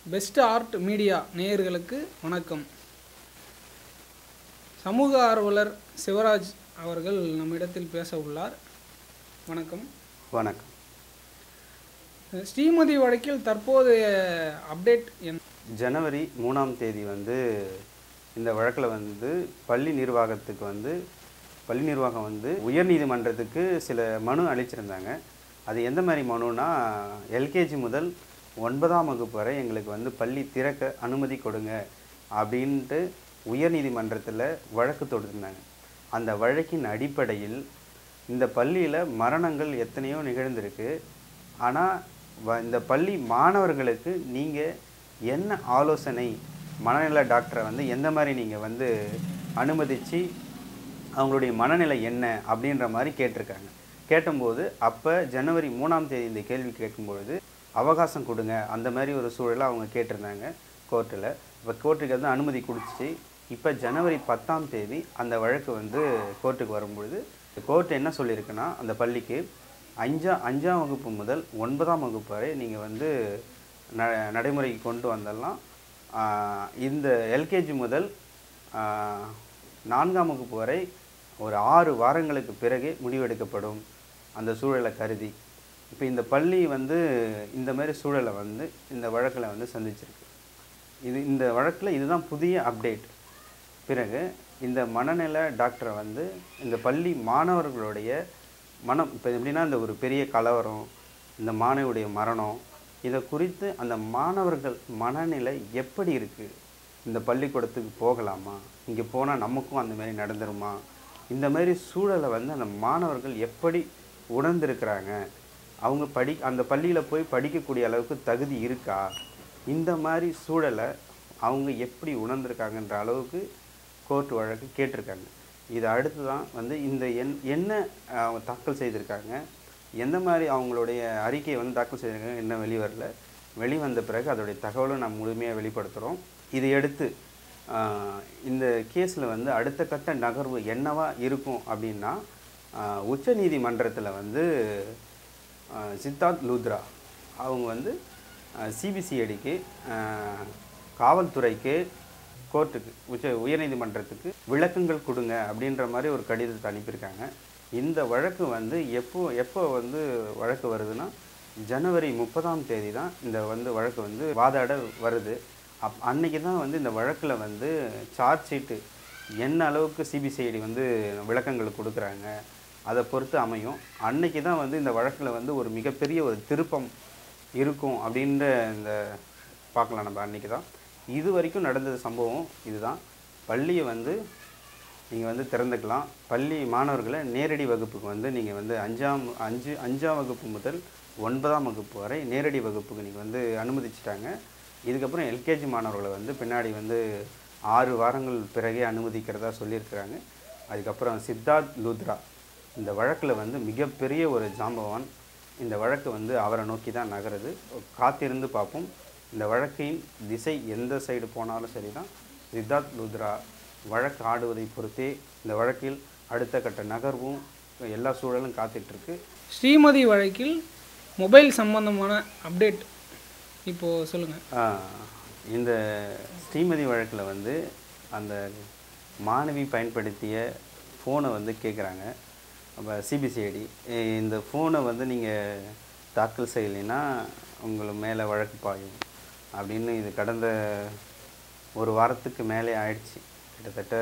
Best art media நேயர்களுக்கு வணக்கம். சமூக ஆர்வலர் சிவராஜ் அவர்கள் நம்மிடத்தில் பேச உள்ளார். வணக்கம். வணக்கம். ஸ்ரீமதி வழக்கில் தற்போதைய அப்டேட் என்ன? ஜனவரி 3ஆம் தேதி இந்த வழக்கில் பள்ளி நிர்வாகம் உயர்நீதிமன்றத்துக்கு சில மனு அளிச்சிருந்தாங்க. அது எந்த மாதிரி மனுனா, எல்கேஜி முதல் 9ஆம் வகுப்பு வரை எங்களுக்கு பள்ளி திறக்க அனுமதி கொடுங்க அப்படின்ட்டு உயர்நீதிமன்றத்தில் வழக்கு தொடுத்திருந்தாங்க. அந்த வழக்கின் அடிப்படையில் இந்த பள்ளியில் மரணங்கள் எத்தனையோ நிகழ்ந்திருக்கு. ஆனால் இந்த பள்ளி மாணவர்களுக்கு நீங்கள் என்ன ஆலோசனை, மனநல டாக்டரை எந்த மாதிரி நீங்கள் அனுமதித்து அவங்களுடைய மனநிலை என்ன அப்படின்ற மாதிரி கேட்டிருக்காங்க. கேட்டும்போது அப்போ ஜனவரி 3ஆம் தேதி இந்த கேள்வி கேட்கும்பொழுது அவகாசம் கொடுங்க, அந்த மாதிரி ஒரு சூழலை அவங்க கேட்டிருந்தாங்க கோர்ட்டில். இப்போ கோர்ட்டுக்கு அனுமதி கொடுத்துச்சு. இப்போ ஜனவரி 10ஆம் தேதி அந்த வழக்கு கோர்ட்டுக்கு வரும்பொழுது கோர்ட் என்ன சொல்லியிருக்குன்னா, அந்த பள்ளிக்கு 5ஆம் வகுப்பு முதல் 9ஆம் வகுப்பு வரை நீங்கள் நடைமுறைக்கு கொண்டு வந்தெல்லாம் இந்த எல்கேஜி முதல் 4ஆம் வகுப்பு வரை ஒரு 6 வாரங்களுக்கு பிறகு முடிவெடுக்கப்படும் அந்த சூழலை கருதி. இப்போ இந்த பள்ளி இந்த மாதிரி சூழலை இந்த வழக்கில் சந்திச்சிருக்கு. இந்த வழக்கில் இதுதான் புதிய அப்டேட். பிறகு இந்த மனநல டாக்டரை இந்த பள்ளி மாணவர்களுடைய மனம், இப்போ எப்படின்னா இந்த ஒரு பெரிய கலவரம், இந்த மாணவியுடைய மரணம், இதை குறித்து அந்த மாணவர்கள் மனநிலை எப்படி இருக்குது, இந்த பள்ளிக்கூடத்துக்கு போகலாமா, இங்கே போனால் நமக்கும் அந்த மாதிரி நடந்துருமா, இந்த மாதிரி சூழலை அந்த மாணவர்கள் எப்படி உணர்ந்திருக்கிறாங்க, அவங்க அந்த பள்ளியில் போய் படிக்கக்கூடிய அளவுக்கு தகுதி இருக்கா, இந்த மாதிரி சூழலை அவங்க எப்படி உணர்ந்திருக்காங்கன்ற அளவுக்கு கோர்ட் வழக்கு கேட்டிருக்காங்க. இது அடுத்து தான் இந்த என்ன அவங்க தாக்கல் செய்திருக்காங்க, எந்த மாதிரி அவங்களுடைய அறிக்கையை தாக்கல் செய்திருக்காங்க, என்ன வெளிவந்த பிறகு அதோடைய தகவலை நம்ம முழுமையாக வெளிப்படுத்துகிறோம். இதை எடுத்து இந்த கேஸில் அடுத்த கட்ட நகர்வு என்னவா இருக்கும் அப்படின்னா, உச்ச நீதிமன்றத்தில் சித்தார்த் லூத்ரா அவங்க சிபிசிஐடிக்கு, காவல்துறைக்கு, கோர்ட்டுக்கு, உயர்நீதிமன்றத்துக்கு விளக்கங்கள் கொடுங்க அப்படின்ற மாதிரி ஒரு கடிதத்தை அனுப்பியிருக்காங்க. இந்த வழக்கு எப்போ வழக்கு வருதுன்னா, ஜனவரி 30ஆம் தேதி தான் இந்த வழக்கு வாதாட வருது. அன்றைக்கி தான் இந்த வழக்கில் சார்ஜ் ஷீட்டு என்ன அளவுக்கு சிபிசிஐடி விளக்கங்கள் கொடுக்குறாங்க அதை பொறுத்து அமையும். அன்றைக்கி தான் இந்த வழக்கில் ஒரு மிகப்பெரிய ஒரு திருப்பம் இருக்கும் அப்படின்ற பார்க்கலாம் நம்ம. அன்றைக்கி தான் இது வரைக்கும் நடந்தது சம்பவம் இதுதான். பள்ளியை நீங்கள் திறந்துக்கலாம். பள்ளி மாணவர்களை நேரடி வகுப்புக்கு நீங்கள் 5ஆம் வகுப்பு முதல் 9ஆம் வகுப்பு வரை நேரடி வகுப்புக்கு நீங்கள் அனுமதிச்சிட்டாங்க. இதுக்கப்புறம் எல்கேஜி மாணவர்களை பின்னாடி 6 வாரங்கள் பிறகே அனுமதிக்கிறதா சொல்லியிருக்கிறாங்க. அதுக்கப்புறம் சித்தார்த் லூத்ரா இந்த வழக்கில் மிகப்பெரிய ஒரு ஜாம்பவான். இந்த வழக்கு அவரை நோக்கி தான் நகருது. காத்திருந்து பார்ப்போம். இந்த வழக்கின் திசை எந்த சைடு போனாலும் சரி தான், சித்தார்த் லூத்ரா வழக்கு ஆடுவதை பொறுத்தே இந்த வழக்கில் அடுத்த கட்ட நகர்வும் எல்லா சூழலும் காத்துட்ருக்கு. ஸ்ரீமதி வழக்கில் மொபைல் சம்பந்தமான அப்டேட் இப்போது சொல்லுங்கள். இந்த ஸ்ரீமதி வழக்கில் அந்த மாணவி பயன்படுத்திய ஃபோனை கேட்குறாங்க. அப்போ சிபிசிஐடி இந்த ஃபோனை நீங்கள் தாக்கல் செய்யலைன்னா உங்களை மேலே வழக்கு பாயும் அப்படின்னு இது கடந்த ஒரு வாரத்துக்கு மேலே ஆயிடுச்சு. கிட்டத்தட்ட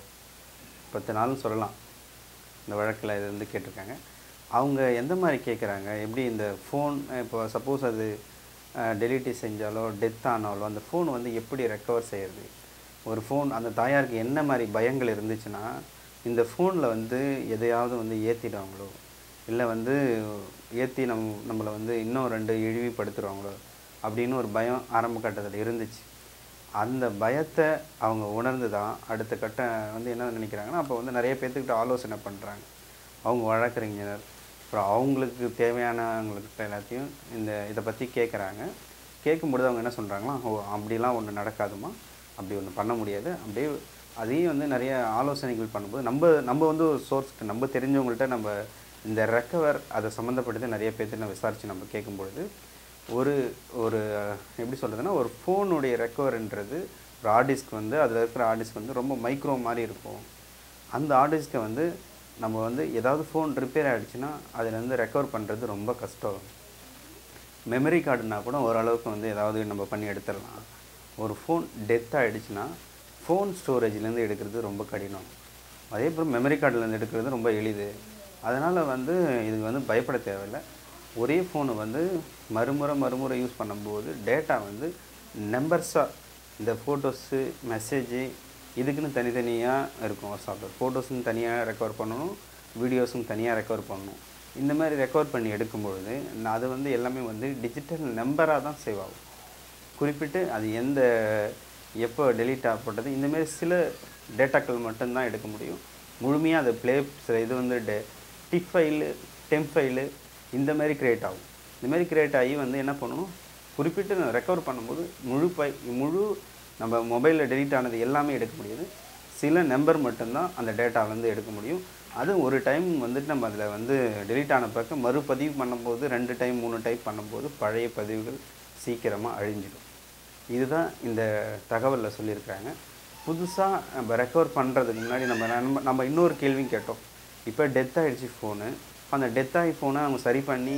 10 நாள்னு சொல்லலாம். இந்த வழக்கில் இது கேட்டிருக்காங்க. அவங்க எந்த மாதிரி கேட்குறாங்க, எப்படி இந்த ஃபோன் இப்போ சப்போஸ் அது டெலிட்டி செஞ்சாலோ டெத் ஆனாலோ அந்த ஃபோன் எப்படி ரெக்கவர் செய்கிறது, ஒரு ஃபோன் அந்த தாயாருக்கு என்ன மாதிரி பயங்கள் இருந்துச்சுன்னா, இந்த ஃபோனில் எதையாவது ஏற்றிடுவாங்களோ, இல்லை ஏற்றி நம்மளை இன்னும் 2 இழிவுபடுத்துடுவாங்களோ அப்படின்னு ஒரு பயம் ஆரம்ப கட்டத்தில் இருந்துச்சு. அந்த பயத்தை அவங்க உணர்ந்து தான் அடுத்த கட்டம் என்ன நினைக்கிறாங்கன்னா, அப்போ நிறைய பேர்த்துக்கிட்ட ஆலோசனை பண்ணுறாங்க. அவங்க வழக்கறிஞர், அப்புறம் அவங்களுக்கு தேவையானவங்கள்கிட்ட எல்லாத்தையும் இதை பற்றி கேட்குறாங்க. கேட்கும்பொழுது அவங்க என்ன சொல்கிறாங்களா, அப்படிலாம் ஒன்று நடக்காதுமா, அப்படி ஒன்று பண்ண முடியாது, அப்படியே அதையும் நிறைய ஆலோசனைகள் பண்ணும்போது நம்ம ஒரு சோர்ஸ்க்கு நம்ம தெரிஞ்சவங்கள்ட்ட நம்ம இந்த ரெக்கவர் அதை சம்மந்தப்படுத்தி நிறைய பேர்த்து விசாரித்து நம்ம கேட்கும்பொழுது ஒரு ஒரு எப்படி சொல்கிறதுனா, ஒரு ஃபோனுடைய ரெக்கவர்ன்றது ஒரு ஹார்ட் டிஸ்க் வந்து அதில் இருக்கிற ஹார்ட் டிஸ்க் வந்து ரொம்ப மைக்ரோ மாதிரி இருக்கும். அந்த ஹார்ட் டிஸ்க்கை வந்து நம்ம வந்து ஏதாவது ஃபோன் ரிப்பேர் ஆகிடுச்சுன்னா அதுலேருந்து ரெக்கவர் பண்ணுறது ரொம்ப கஷ்டம். மெமரி கார்டுனா கூட ஓரளவுக்கு வந்து ஏதாவது நம்ம பண்ணி எடுத்துடலாம். ஒரு ஃபோன் டெத் ஆகிடுச்சுன்னா ஃபோன் ஸ்டோரேஜ்லேருந்து எடுக்கிறது ரொம்ப கடினம். அதே போல் மெமரி கார்டிலேருந்து எடுக்கிறது ரொம்ப எளிது. அதனால் வந்து இதுக்கு வந்து பயப்பட தேவையில்லை. ஒரே ஃபோனை வந்து மறுமுறை யூஸ் பண்ணும்போது டேட்டா வந்து நம்பர்ஸாக இந்த ஃபோட்டோஸு மெசேஜு இதுக்குன்னு தனித்தனியாக இருக்கும் ஒரு சாஃப்ட்வேர். ஃபோட்டோஸும் தனியாக ரெக்கவர் பண்ணணும், வீடியோஸும் தனியாக ரெக்கவர் பண்ணணும். இந்த மாதிரி ரெக்கவர் பண்ணி எடுக்கும்பொழுது அது வந்து எல்லாமே வந்து டிஜிட்டல் நம்பராக தான் சேவ் ஆகும். குறிப்பிட்டு அது எப்போ டெலீட் ஆகப்பட்டது இந்தமாரி சில டேட்டாக்கள் மட்டும்தான் எடுக்க முடியும். முழுமையாக அது இது வந்து டிப் ஃபைலு, டெம்ப் ஃபைலு இந்த மாதிரி க்ரியேட் ஆகும். இந்தமாரி க்ரியேட் ஆகி வந்து என்ன பண்ணணும், குறிப்பிட்டு ரெக்கவர் பண்ணும்போது முழு நம்ம மொபைலில் டெலீட் ஆனது எல்லாமே எடுக்க முடியாது. சில நம்பர் மட்டும்தான் அந்த டேட்டாவிலேருந்து எடுக்க முடியும். அது ஒரு டைம் வந்துட்டு நம்ம அதில் வந்து டெலீட் ஆன பிறகு மறுபதிவு பண்ணும்போது 2 டைம் 3 டைம் பண்ணும்போது பழைய பதிவுகள் சீக்கிரமாக அழிஞ்சிடும். இதுதான் இந்த தகவலில் சொல்லியிருக்காங்க. புதுசாக நம்ம ரெக்கவர் பண்ணுறதுக்கு முன்னாடி நம்ம இன்னொரு கேள்வியும் கேட்டோம். இப்போ டெத் ஆகிடுச்சு ஃபோனு, அந்த டெத் ஆகி ஃபோனை அவங்க சரி பண்ணி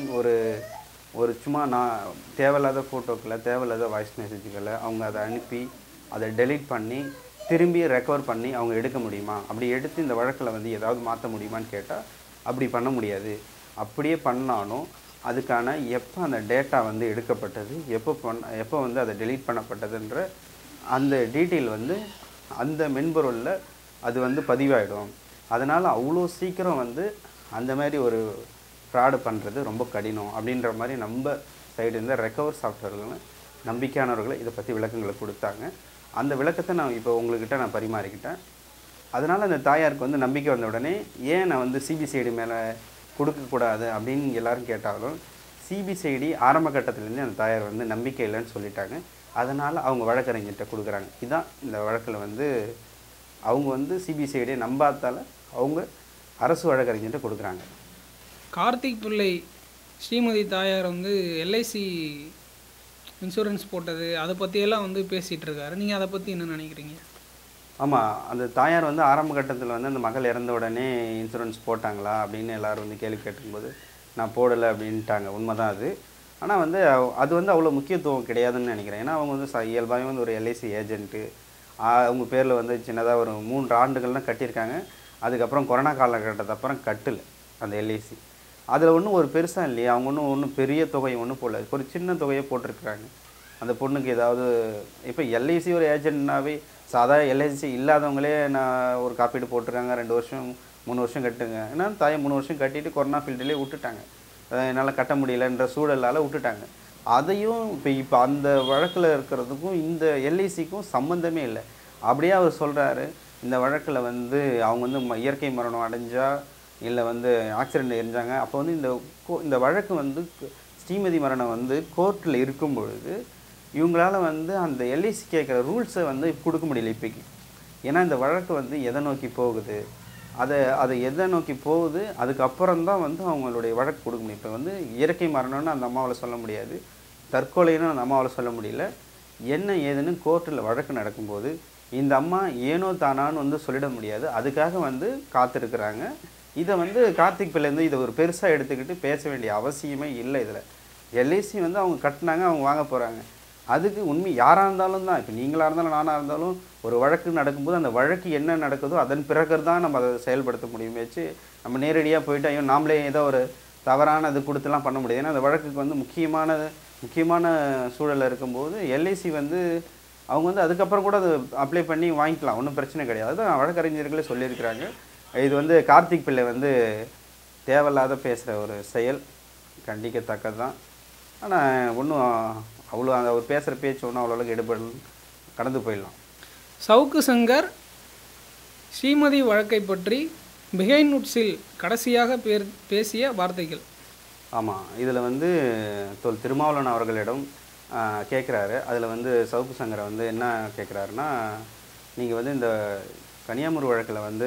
ஒரு சும்மா தேவையில்லாத ஃபோட்டோக்களை, தேவையில்லாத வாய்ஸ் மெசேஜுகளை அவங்க அதை அனுப்பி அதை டெலீட் பண்ணி திரும்பி ரெக்கவர் பண்ணி அவங்க எடுக்க முடியுமா? அப்படி எடுத்து இந்த வழக்கில் வந்து ஏதாவது மாற்ற முடியுமான்னு கேட்டால் அப்படி பண்ண முடியாது. அப்படியே பண்ணாலும் அதுக்கான எப்போ அந்த டேட்டா வந்து எடுக்கப்பட்டது, எப்போ வந்து அதை டெலீட் பண்ணப்பட்டதுன்ற அந்த டீட்டெயில் வந்து அந்த மென்பொருளில் அது வந்து பதிவாயிடும். அதனால் அவ்வளோ சீக்கிரம் வந்து அந்த மாதிரி ஒரு ஃப்ராடு பண்ணுறது ரொம்ப கடினம் அப்படின்ற மாதிரி நம்ம சைடு இருந்த ரெக்கவர் சாஃப்ட்வேர்கள் நம்பிக்கையானவர்களை இதை பற்றி விளக்கங்களை கொடுத்தாங்க. அந்த விளக்கத்தை நான் இப்போ உங்கள்கிட்ட நான் பரிமாறிக்கிட்டேன். அதனால் அந்த தாயாருக்கு வந்து நம்பிக்கை வந்த உடனே ஏன் நான் வந்து சிபிசிஐடி மேலே கொடுக்கக்கூடாது அப்படின்னு எல்லோரும் கேட்டாலும், சிபிசிஐடி ஆரம்ப கட்டத்திலேருந்து அந்த தாயார் வந்து நம்பிக்கை இல்லைன்னு சொல்லிட்டாங்க. அதனால் அவங்க வழக்கறிஞர்கிட்ட கொடுக்குறாங்க. இதுதான் இந்த வழக்கில் வந்து அவங்க வந்து சிபிசிஐடியை நம்பாதால் அவங்க அரசு வழக்கறிஞர்கிட்ட கொடுக்குறாங்க. கார்த்திக் பிள்ளை ஸ்ரீமதி தாயார் வந்து எல்ஐசி இன்சூரன்ஸ் போட்டது அதை பற்றியெல்லாம் வந்து பேசிகிட்டு இருக்காரு. நீங்கள் அதை பற்றி என்ன நினைக்கிறீங்க? ஆமாம், அந்த தாயார் வந்து ஆரம்ப கட்டத்தில் வந்து அந்த மகள் இறந்த உடனே இன்சூரன்ஸ் போட்டாங்களா அப்படின்னு எல்லோரும் வந்து கேள்வி கேட்டுக்கும்போது நான் போடலை அப்படின்ட்டாங்க. உண்மை தான் அது. ஆனால் வந்து அது வந்து அவ்வளோ முக்கியத்துவம் கிடையாதுன்னு நினைக்கிறேன். ஏன்னா அவங்க வந்து இயல்பாகவே வந்து ஒரு எல்ஐசி ஏஜென்ட்டு. அவங்க பேரில் வந்து சின்னதாக ஒரு 3 ஆண்டுகள் தான் கட்டியிருக்காங்க. அதுக்கப்புறம் கொரோனா காலகட்டத்து அப்புறம் கட்டல அந்த எல்ஐசி. அதில் ஒன்றும் ஒரு பெருசாக இல்லையா, அவங்க ஒன்றும் பெரிய தொகையை ஒன்றும் போடல, ஒரு சின்ன தொகையை போட்டிருக்கிறாங்க. அந்த பொண்ணுக்கு ஏதாவது இப்போ எல்ஐசி ஒரு ஏஜென்ட்னாவே சாதாரண எல்ஐசி இல்லாதவங்களே நான் ஒரு காப்பீடு போட்டிருக்காங்க, 2 வருஷம் 3 வருஷம் கட்டுங்க. ஏன்னா தாயை 3 வருஷம் கட்டிட்டு கொரோனா ஃபீல்டுலேயே விட்டுட்டாங்க. என்னால் கட்ட முடியலன்ற சூழலால் விட்டுட்டாங்க. அதையும் இப்போ அந்த வழக்கில் இருக்கிறதுக்கும் இந்த எல்ஐசிக்கும் சம்மந்தமே இல்லை. அப்படியே அவர் சொல்கிறாரு, இந்த வழக்கில் வந்து அவங்க வந்து இயற்கை மரணம் அடைஞ்சால் இல்லை வந்து ஆக்சிடெண்ட் எரிஞ்சாங்க, அப்போ வந்து இந்த வழக்கு வந்து ஸ்ரீமதி மரணம் வந்து கோர்ட்டில் இருக்கும் பொழுது இவங்களால வந்து அந்த எல்ஐசி கேட்குற ரூல்ஸை வந்து கொடுக்க முடியல இப்போக்கி. ஏன்னா இந்த வழக்கு வந்து எதை நோக்கி போகுது, அதை எதை நோக்கி போகுது, அதுக்கப்புறம் தான் வந்து அவங்களுடைய வழக்கு கொடுக்க முடியும். இப்போ வந்து இயற்கை மரணம்னு அந்த அம்மாவால் சொல்ல முடியாது, தற்கொலைன்னு அந்த அம்மாவால் சொல்ல முடியல. என்ன ஏதுன்னு கோர்ட்டில் வழக்கு நடக்கும்போது இந்த அம்மா ஏனோ தானான்னு வந்து சொல்லிட முடியாது. அதுக்காக வந்து காத்திருக்கிறாங்க. இதை வந்து கார்த்திக் பிள்ளைந்து இதை ஒரு பெருசாக எடுத்துக்கிட்டு பேச வேண்டிய அவசியமே இல்லை. இதில் எல்ஐசி வந்து அவங்க கட்டினாங்க, அவங்க வாங்க போகிறாங்க. அதுக்கு உண்மை யாராக இருந்தாலும் தான், இப்போ நீங்களாக இருந்தாலும் நானாக இருந்தாலும் ஒரு வழக்கு நடக்கும்போது அந்த வழக்கு என்ன நடக்குதோ அதன் பிறகு தான் நம்ம அதை செயல்படுத்த முடியும். வச்சு நம்ம நேரடியாக போயிட்டு ஐயோ நாமளே ஏதோ ஒரு தவறான அது கொடுத்துலாம் பண்ண முடியாது. ஏன்னா அந்த வழக்குக்கு வந்து முக்கியமான சூழலில் இருக்கும்போது எல்ஐசி வந்து அவங்க வந்து அதுக்கப்புறம் கூட அது அப்ளை பண்ணி வாங்கிக்கலாம், ஒன்றும் பிரச்சனை கிடையாது. அதுதான் வழக்கறிஞர்களே சொல்லியிருக்கிறாங்க. இது வந்து கார்த்திக் பிள்ளை வந்து தேவையில்லாத பேசுகிற ஒரு செயல், கண்டிக்கத்தக்கது தான். ஆனால் ஒன்றும் அவ்வளோ அவர் பேசுகிற பேச்சு ஒன்றும் அவ்வளோக்கு எடுபடல, கடந்து போயிடலாம். சவுக்கு சங்கர் ஸ்ரீமதி வழக்கை பற்றி பிஹைண்ட் உட்ஸில் கடைசியாக பேசிய வார்த்தைகள். ஆமாம், இதில் வந்து திருமாவளவன் அவர்களிடம் கேட்குறாரு. அதில் வந்து சவுக்கு சங்கரை வந்து என்ன கேட்குறாருன்னா, நீங்கள் வந்து இந்த கனியாமூர் வழக்கில் வந்து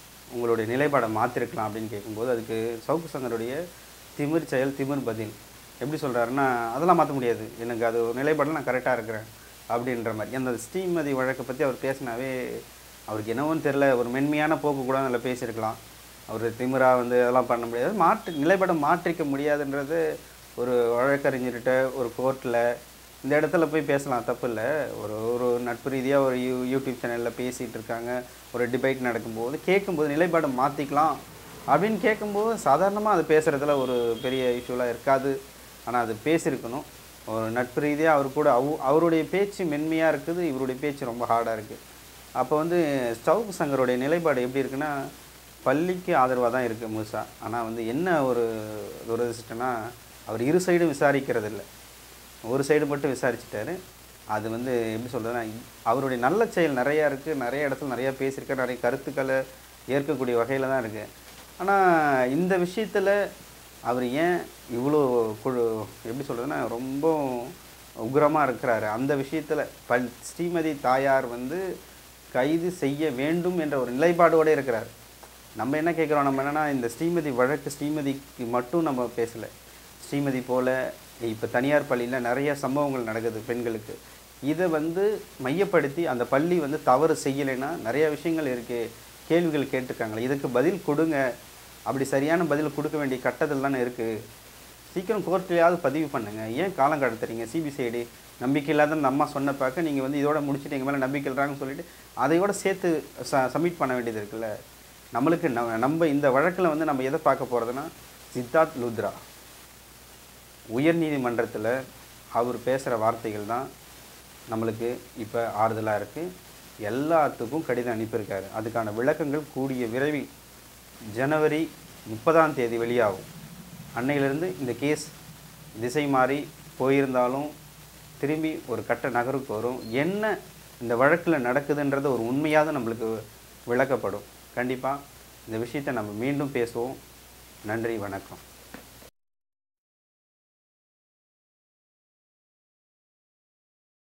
உங்களுடைய நிலைப்பாடை மாற்றிருக்கலாம் அப்படின்னு கேட்கும்போது அதுக்கு சவுக்கு சங்கருடைய திமிர் செயல் திமிர் பதில். எப்படி சொல்கிறாருன்னா, அதெல்லாம் மாற்ற முடியாது, எனக்கு அது ஒரு நிலைப்பாடில் நான் கரெக்டாக இருக்கிறேன் அப்படின்ற மாதிரி. அந்த ஸ்ரீமதி வழக்கை பற்றி அவர் பேசினாவே அவருக்கு என்னவோன்னு தெரில, ஒரு மென்மையான போக்கு கூட அதில் பேசியிருக்கலாம். அவர் திமிரா வந்து அதெல்லாம் பண்ண முடியாது, நிலைப்பாடை மாற்றிக்க முடியாதுன்றது ஒரு வழக்கறிஞர்கிட்ட ஒரு கோர்ட்டில் இந்த இடத்துல போய் பேசலாம், தப்பு இல்லை. ஒரு நட்பு ரீதியாக ஒரு யூடியூப் சேனலில் பேசிகிட்டு இருக்காங்க, ஒரு டிபேட் நடக்கும்போது கேட்கும்போது நிலைப்பாடை மாற்றிக்கலாம் அப்படின்னு கேட்கும்போது சாதாரணமாக அது பேசுகிறதுல ஒரு பெரிய இஷ்யூலாம் இருக்காது. ஆனால் அது பேசியிருக்கணும். ஒரு நட்பு ரீதியாக அவர் கூட அவருடைய பேச்சு மென்மையாக இருக்குது, இவருடைய பேச்சு ரொம்ப ஹார்டாக இருக்குது. அப்போ வந்து சவுக்கு சங்கருடைய நிலைப்பாடு எப்படி இருக்குன்னா, பள்ளிக்கு ஆதரவாக தான் இருக்குது முழுசா. ஆனால் வந்து என்ன ஒரு துரதிர்ஷ்டம்னா, அவர் இரு சைடும் விசாரிக்கிறது இல்லை, ஒரு சைடு மட்டும் விசாரிச்சுட்டாரு. அது வந்து எப்படி சொல்கிறதுனா, அவருடைய நல்ல செயல் நிறையா இருக்குது, நிறைய இடத்துல நிறையா பேசியிருக்காரு, நிறைய கருத்துக்களை ஏற்கக்கூடிய வகையில் தான் இருக்குது. ஆனால் இந்த விஷயத்தில் அவர் ஏன் இவ்வளோ எப்படி சொல்கிறதுனா ரொம்ப உக்ரமாக இருக்கிறாரு அந்த விஷயத்தில். ஸ்ரீமதி தாயார் வந்து கைது செய்ய வேண்டும் என்ற ஒரு நிலைப்பாடோடு இருக்கிறார். நம்ம என்ன கேட்குறோம், நம்ம என்னென்னா இந்த ஸ்ரீமதி வழக்கு ஸ்ரீமதிக்கு மட்டும் நம்ம பேசலை. ஸ்ரீமதி போல் இப்போ தனியார் பள்ளியில் நிறைய சம்பவங்கள் நடக்குது பெண்களுக்கு. இதை வந்து மையப்படுத்தி அந்த பள்ளி வந்து தவறு செய்யலைன்னா நிறைய விஷயங்கள் இருக்குது, கேள்விகள் கேட்டிருக்காங்களே, இதுக்கு பதில் கொடுங்க. அப்படி சரியான பதில் கொடுக்க வேண்டிய கட்டத்தில் தானே இருக்குது. சீக்கிரம் கோர்ட்லையாவது பதிவு பண்ணுங்கள், ஏன் காலம் கடத்துறீங்க? சிபிசிஐடி நம்பிக்கை இல்லாத அந்த அம்மா சொன்ன பார்க்க நீங்கள் வந்து இதோட முடிச்சுட்டு எங்கள் மேலே நம்பிக்கை இல்லைறாங்கன்னு சொல்லிட்டு அதையோட சேர்த்து சப்மிட் பண்ண வேண்டியது இருக்குல்ல. நம்மளுக்கு நம்ம இந்த வழக்கில் வந்து நம்ம எதை பார்க்க போகிறதுனா, சித்தார்த் லுத்ரா உயர்நீதிமன்றத்தில் அவர் பேசுகிற வார்த்தைகள் தான் நம்மளுக்கு இப்போ ஆறுதலாக இருக்குது. எல்லாத்துக்கும் கடிதம் அனுப்பியிருக்காரு. அதுக்கான விளக்கங்கள் கூடிய விரைவில் ஜனவரி 30ஆம் தேதி வெளியாகும். அன்னையிலிருந்து இந்த கேஸ் திசை மாறி போயிருந்தாலும் திரும்பி ஒரு கட்ட நகருக்கு வரும். என்ன இந்த வழக்கில் நடக்குதுன்றது ஒரு உண்மையாக நம்மளுக்கு விளக்கப்படும். கண்டிப்பாக இந்த விஷயத்தை நம்ம மீண்டும் பேசுவோம். நன்றி, வணக்கம்.